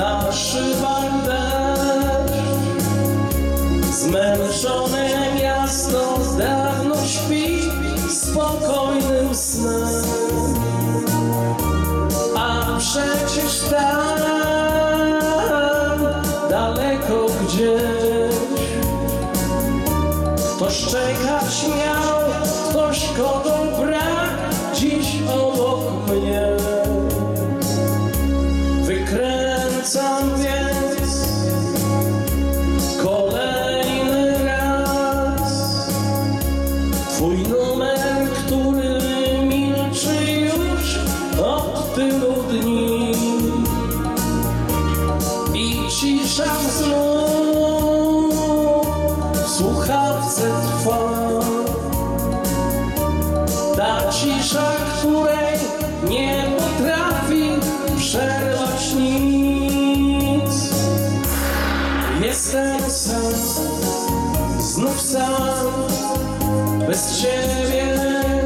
na szybach deszcz. Zmęczone miasto dawno śpi spokojnym snem, a przecież tam daleko gdzieś ktoś czekać miał, ktoś kogo brak dziś obok mnie. Wykręcam więc kolejny raz twój numer, który milczy już od tylu dni. I cisza znów w słuchawce trwa, ta cisza, której nie potrafi przerwać nic. Jestem sam, znów sam, bez ciebie.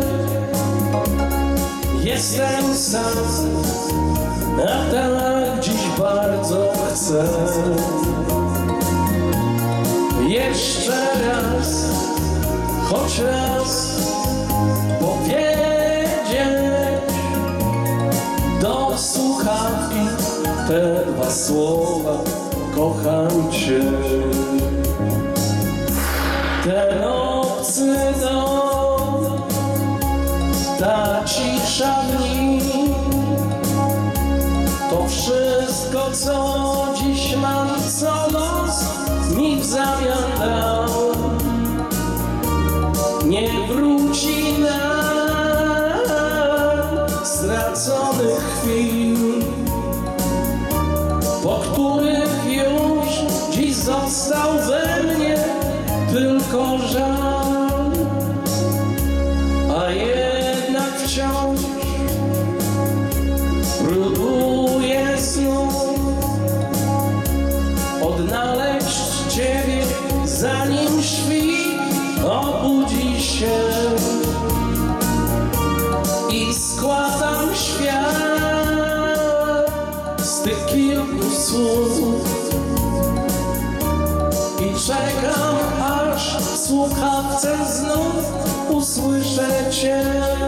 Jestem sam, a tak dziś bardzo chcę jeszcze raz, choć raz powiedzieć do słuchawki te dwa słowa: kocham cię. Ten obcy dom, ta cisza w nim, to wszystko, co dziś mam, co los mi w zamian dał. Nie wróci nam straconych chwil, po których już dziś został we mnie tylko żal. A jednak wciąż próbuję znów odnaleźć ciebie, zanim świt obudzi się. I składam świat z tych kilku słów i czekam, aż w słuchawce znów usłyszę cię.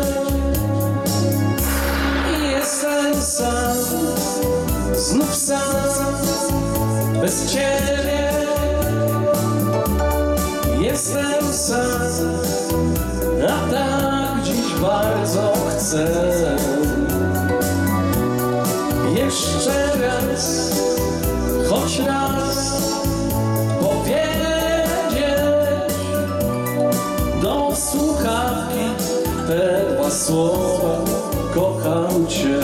I jestem sam, znów sam, bez ciebie. Jestem sam, a tak dziś bardzo chcę jeszcze raz, choć raz powiedzieć do słuchawki te dwa słowa: kocham cię.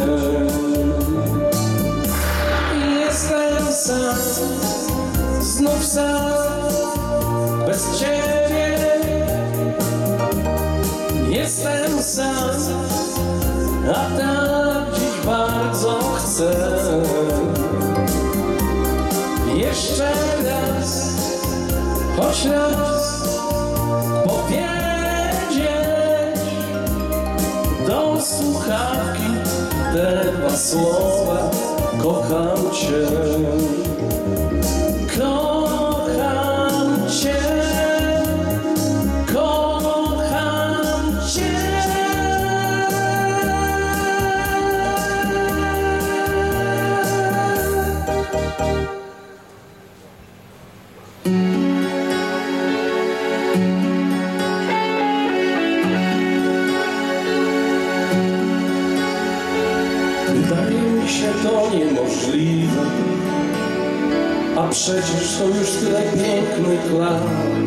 Jestem sam, znów sam, bez ciebie. Jestem sam, a tak dziś bardzo chcę jeszcze raz, choć raz powiedzieć do słuchawki te dwa słowa: kocham cię. Kocham cię. Kocham cię. Wydaje mi się to niemożliwe, a przecież to już tyle pięknych lat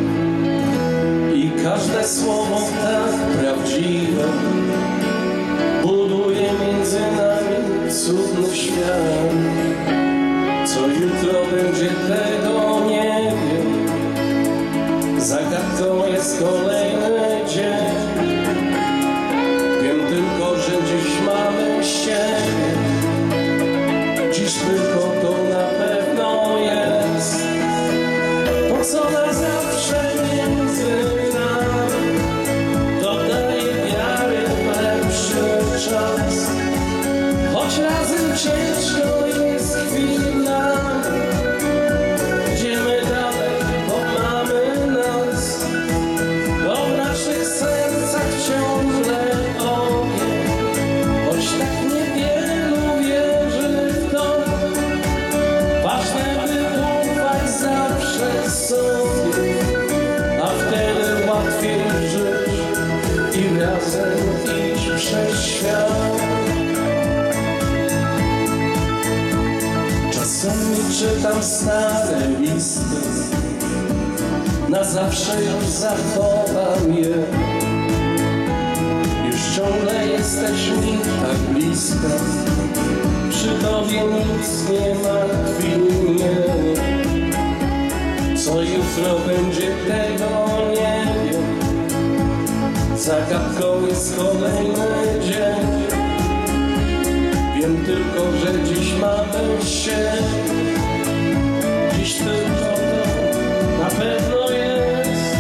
i każde słowo tak prawdziwe buduje między nami cudny świat. Co jutro będzie, tego nie wiem, zagadką jest kolejny dzień. Wiem tylko, że dziś mamy siebie, dziś tylko to na pewno jest. To, co na zawsze między nami, dodaje wiary w lepszy czas. Choć razem ciężko jest chwila, świat. Czasami czytam stare listy, na zawsze już zachowam je. Już ciągle jesteś mi tak blisko, przy tobie nic nie martwi mnie. Co jutro będzie, tego nie wiem. Zagadką jest kolejny dzień. Wiem tylko, że dziś mamy się. Dziś tylko to na pewno jest.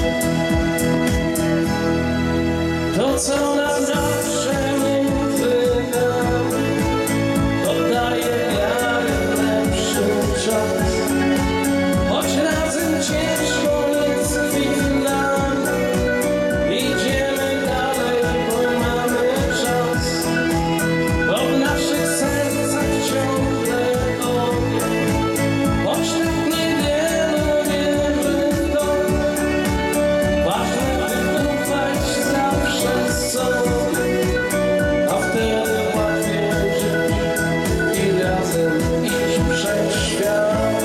To, co nam zawsze między nami, oddaje wiarę w lepszy czas. Choć razem ciężko jest chwilami, idziemy dalej, bo mamy czas. Bo w naszych sercach ciągle ogień, choć tak niewielu wierzy w to. Ważne, by ufać zawsze sobie, a wtedy łatwiej żyć i razem iść przez świat.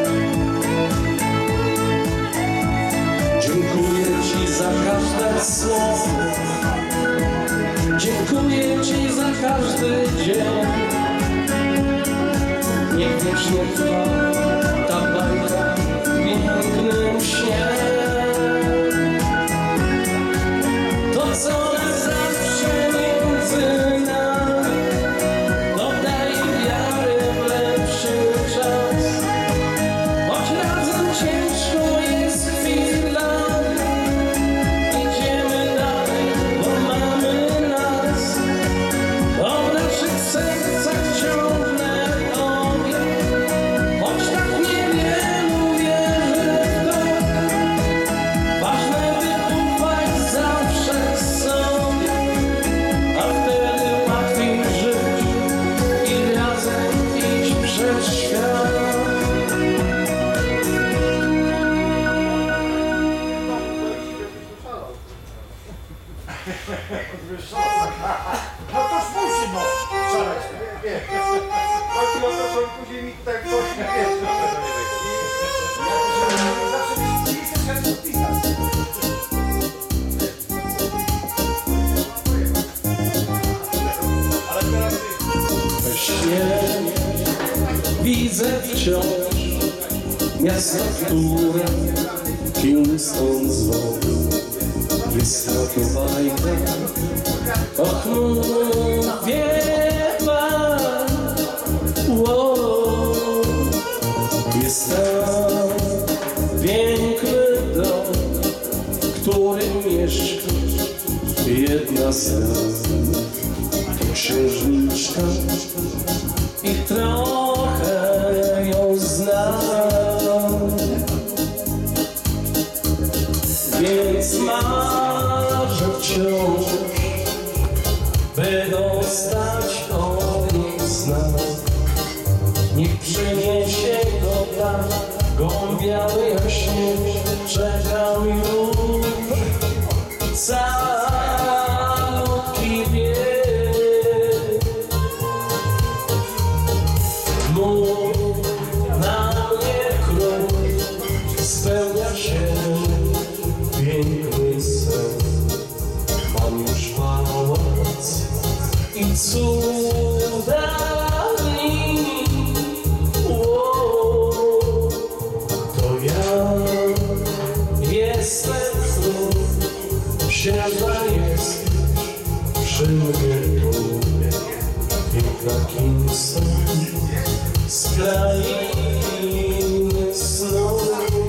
Dziękuję ci za każde słowo, dziękuję ci za każdy dzień. Niech wiecznie trwa ta bajka w pięknym śnie. To, co nas zawsze między nami, dodaje wiary w lepszy czas. Choć razem ciężko jest chwilami, idziemy dalej, bo mamy nas. Bo w naszych sercach ciągle ogień, choć tak niewielu wierzy w to. Ważne, by ufać zawsze sobie, a wtedy łatwiej żyć i razem iść przez świat. No toż musi, no! Szaleć, nie. Chodzi o to, że później mi tutaj ktoś nie wie. Zawsze mi się chce podpisać. Ale teraz We śnie widzę wciąż miasto, które Kingston zwał. Jest to bajka o chmurach wiewa. Jest tam piękny dom, w którym mieszka jedna z nas. To księżniczka i trochę ją znam. Więc marzę wciąż, by dostać od niej znak. Niech przyniesie go tam, gołębiały jak śnieg. Czekam już calutki wiek. Mów na mnie król, spełnia się piękny sen. Mam już pałac i cuda dni. To ja jestem znów, księżna jest przy mnie tu. Piękna Kingston z krainy snu.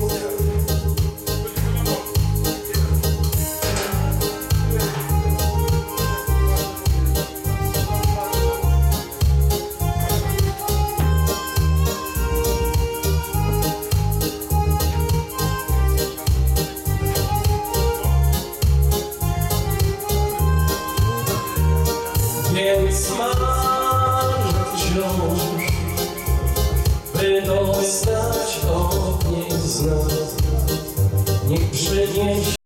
Więc marzę wciąż, by dostać od niej znak. Niech przyniesie